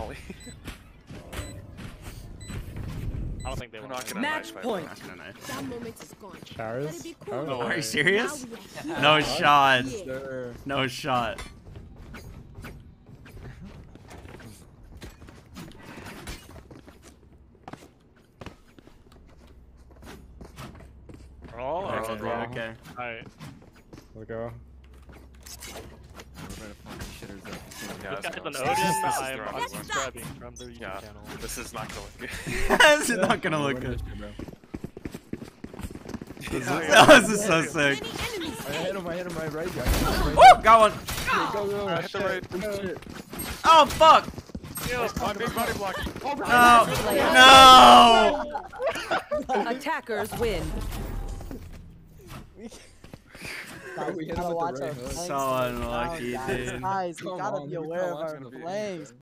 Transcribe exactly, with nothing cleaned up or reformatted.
molly. I don't think they I'm want not to. gonna Match knife point. my friend. That moment is gone. Showers? Let it be cool. Oh, No Are way. you serious? Now we are No here. shot. Yeah. Sir. No shot. Oh, Okay, Okay. bro. Okay. alright. We'll go. Yeah, This that's guy's an gross. Odin. This is I'm the wrong one. subscribing from the YouTube Yeah, channel. this is not gonna look good. This is not gonna look good. Yeah, This is so sick. Many enemies. I hit him, I hit him, I right guy. Woo! Got one. Go, go, I hit the right. shit. Oh fuck! My big body block. No! No! Attackers win. Guys, we hit him gotta with watch the our right hook. flanks So right now, unlucky, guys. dude. Guys, we Come gotta on, be look aware how of long it's our gonna be. flanks.